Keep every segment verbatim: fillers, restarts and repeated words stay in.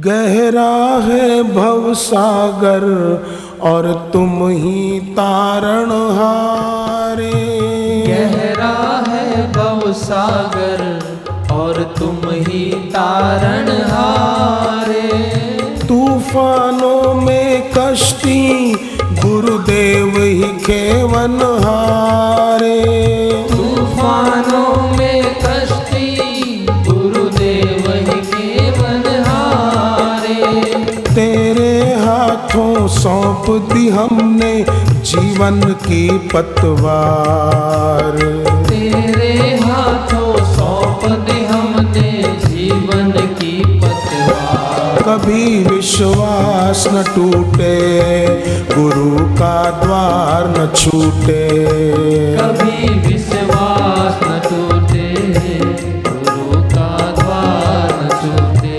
गहरा है भवसागर और तुम ही तारणहारे। गहरा है भवसागर और तुम ही तारणहारे। तूफानों में कश्ती गुरुदेव ही खेवनहारे। तूफानों में कश्ती गुरुदेव ही खेवनहारे। तेरे हाथों सौंप दी हमने जीवन की पतवार। तेरे हाथों सौंप दी हमने जीवन की पतवार। कभी विश्वास न टूटे गुरु का द्वार न छूटे। कभी विश्वास न टूटे गुरु का द्वार न छूटे।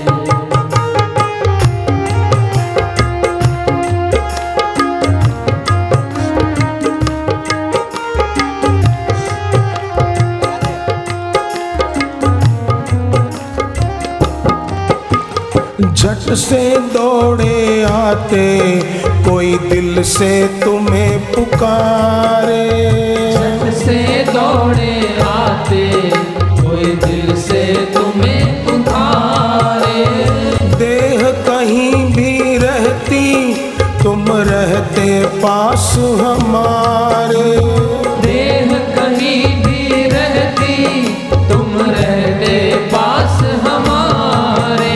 झट से दौड़े आते कोई दिल से तुम्हें पुकारे। झट से दौड़े आते कोई दिल से तुम्हें पुकारे। देह कहीं भी रहती तुम रहते पास हमारे। देह कहीं भी रहती तुम रहते पास हमारे।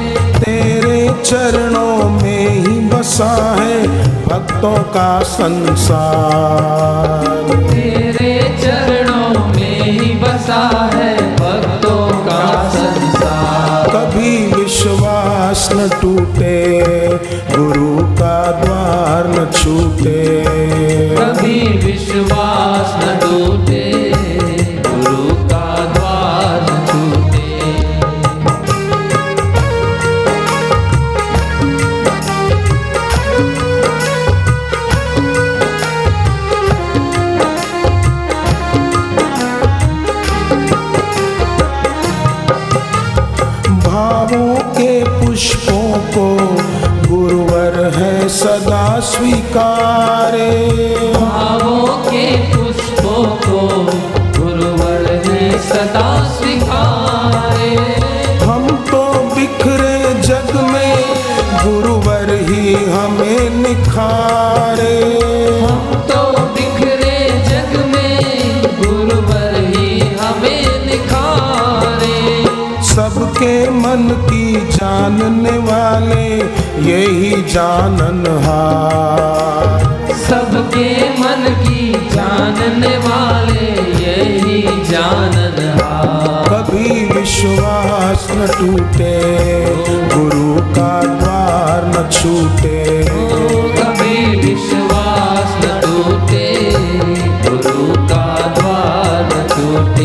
चरणों में ही बसा है भक्तों का संसार। तेरे चरणों में ही बसा है भक्तों का संसार। कभी विश्वास न टूटे गुरु का द्वार न छूटे। कभी विश्वास न टूटे गुरु का द्वार न छूटे। भावों के पुष्पों को गुरुवर है सदा स्वीकारे। भावों के पुष्पों को गुरुवर है सदा स्वीकारे। हम तो बिखरे जग में गुरुवर ही हमें निखारे। हम तो बिखरे जग में गुरुवर ही हमें निखारे। सबके मन की जानने वाले यही जाननहार। सबके मन की जानने वाले यही जाननहार। कभी विश्वास न टूटे गुरु का द्वार न छूटे। कभी विश्वास न टूटे गुरु का द्वार न टूटे।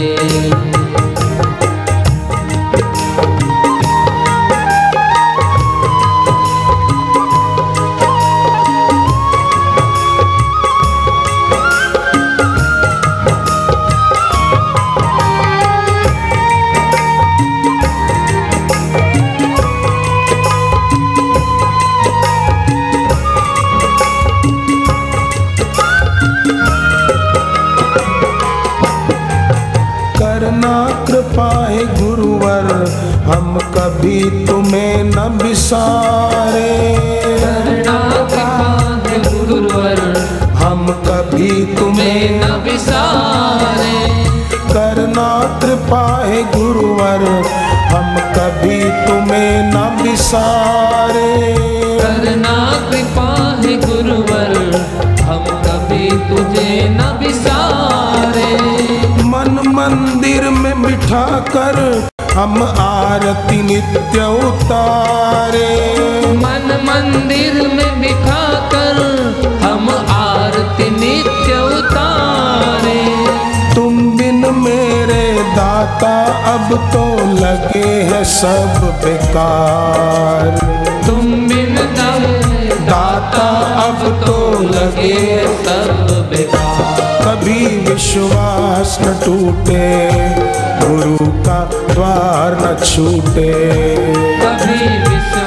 करना कृपा है गुरुवर हम कभी तुम्हें न बिसारे। करना कृपा है गुरुवर हम कभी तुम्हें न बिसारे। करना कृपा है गुरुवर हम कभी तुम्हें न बिसारे। करना कृपा है गुरुवर हम कभी तुझे न बिसारे। मन मंदिर में बिठा कर हम आरती नित्य उतारे। मन मंदिर में बिठा कर हम आरती नित्य उतारे। तुम बिन मेरे दाता अब तो लगे है सब बेकार। तुम बिन दाता अब तो लगे सब बेकार। कभी विश्वास न टूटे गुरु का द्वार न छूटे। कभी विश्वास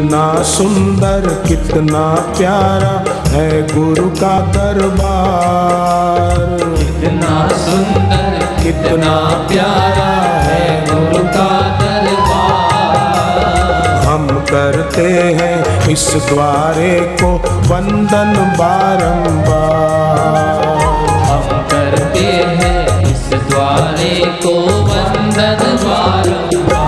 कितना सुंदर कितना प्यारा है गुरु का दरबार। कितना सुंदर कितना प्यारा है गुरु का दरबार। हम करते हैं इस द्वारे को वंदन बारंबार। हम करते हैं इस द्वारे को वंदन बारंबार।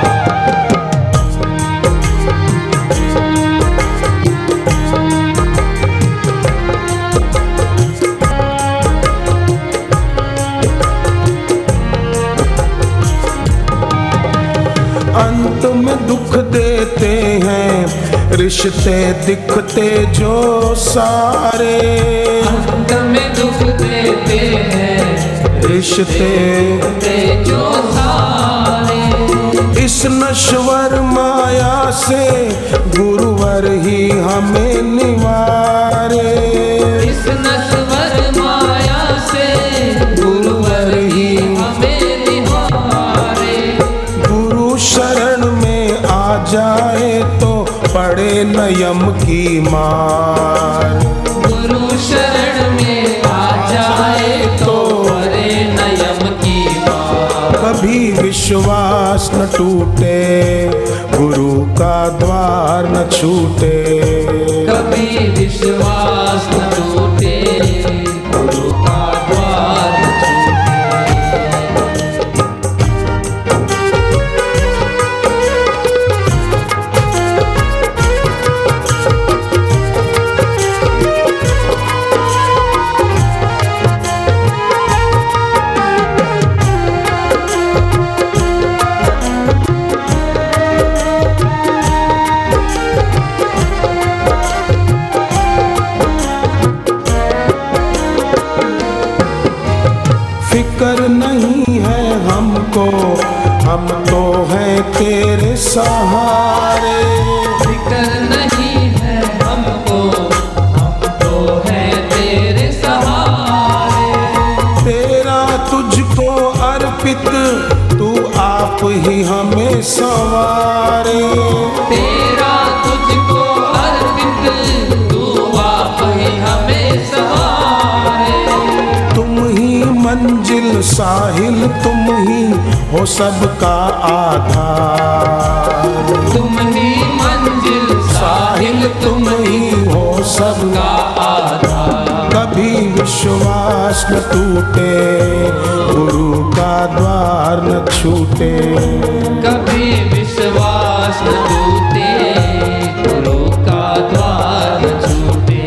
अंत में दुख देते हैं रिश्ते दिखते जो सारे। अंत में दुख देते हैं रिश्ते दिखते जो सारे। इस नश्वर माया से गुरुवर ही हमें निवारे। इस नश्वर माया से गुरुवर ही हमें निवारे। गुरु शरण में आ जाए तो पड़े न यम की मार। गुरु शरण में आ जाए तो पड़े न यम की मार। कभी विश्वास न टूटे गुरु का द्वार न छूटे। कभी विश्वास न टूटे गुरु का द्वार न फिकर नहीं है हमको हम तो हैं तेरे सहारे। फिकर नहीं है हमको हम तो हैं तेरे सहारे। तेरा तुझको अर्पित तू आप ही हमें संवारे। तेरा तुझको अर्पित तू आप ही हमें सहारे। तुम ही मंजिल साहिल तुम ही हो सबका आधार। तुम ही मंजिल साहिल तुम ही हो सबका आधार। कभी विश्वास न टूटे गुरु का द्वार न छूटे। कभी विश्वास न टूटे गुरु का द्वार न छूटे।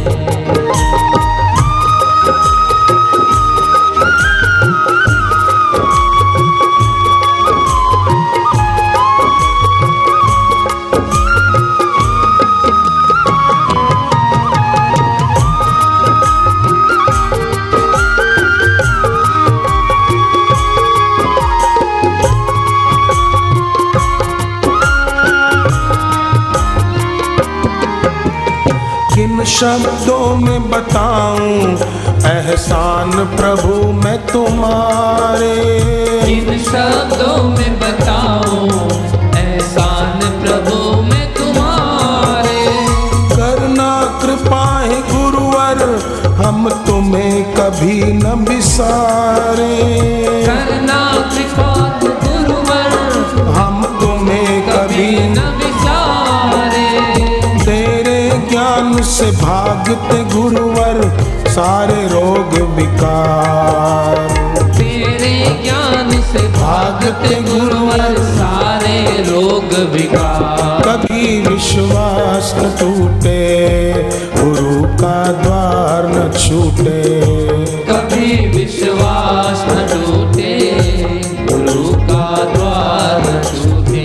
किन शब्दों में बताऊं एहसान प्रभु मैं तुम्हारे। किन शब्दों में बताऊं एहसान प्रभु मैं तुम्हारे। करना कृपाएं गुरुवर हम तुम्हें कभी न बिसारे। करना कृपा गुरुवर हम तुम्हें कभी न विचारे। तेरे ज्ञान से भागते गुरुवर सारे रोग विकार। तेरे ज्ञान से भागते गुरुवर सारे रोग विकार। कभी विश्वास न टूटे गुरु का द्वार न छूटे। कभी विश्वास न टूटे गुरु का द्वार न छूटे।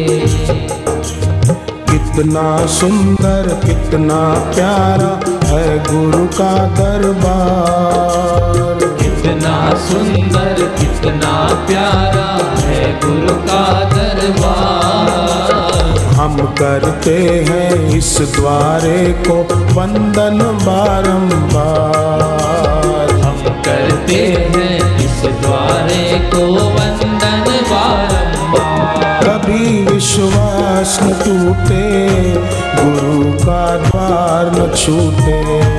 कितना सुंदर कितना प्यारा है गुरु का दरबार। कितना सुंदर कितना प्यारा है गुरु का दरबार। हम करते हैं इस द्वारे को वंदन बारंबार। हम करते हैं इस द्वारे को वंदन बारंबार। कभी विश्वास प्यास न टूटे, गुरु का द्वार न छूटे।